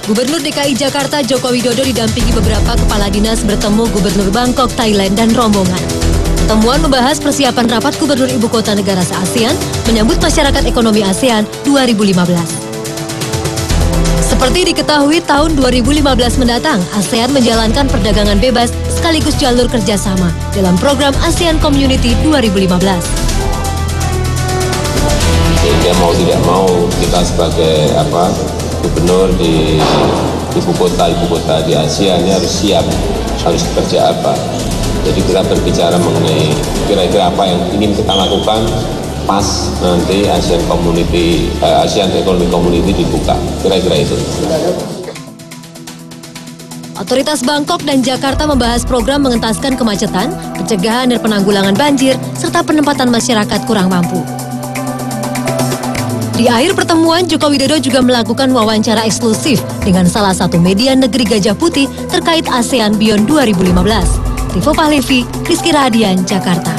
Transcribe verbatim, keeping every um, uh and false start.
Gubernur D K I Jakarta Joko Widodo didampingi beberapa kepala dinas bertemu Gubernur Bangkok, Thailand dan rombongan. Pertemuan membahas persiapan rapat Gubernur Ibu Kota Negara se-ASEAN menyambut Masyarakat Ekonomi ASEAN dua ribu lima belas. Seperti diketahui, tahun dua ribu lima belas mendatang, ASEAN menjalankan perdagangan bebas sekaligus jalur kerjasama dalam program ASEAN Community dua ribu lima belas. Sehingga mau tidak mau kita sebagai apa gubernur di ibu kota ibu kota di ASEAN ini harus siap, harus kerja apa. Jadi kita berbicara mengenai kira-kira apa yang ingin kita lakukan pas nanti ASEAN Community, eh, ASEAN Economic Community dibuka, kira-kira itu. Otoritas Bangkok dan Jakarta membahas program mengentaskan kemacetan, pencegahan dan penanggulangan banjir, serta penempatan masyarakat kurang mampu. Di akhir pertemuan, Joko Widodo juga melakukan wawancara eksklusif dengan salah satu media negeri Gajah Putih terkait ASEAN Beyond dua ribu lima belas. Rivo Pahlevi, Rizky Radian, Jakarta.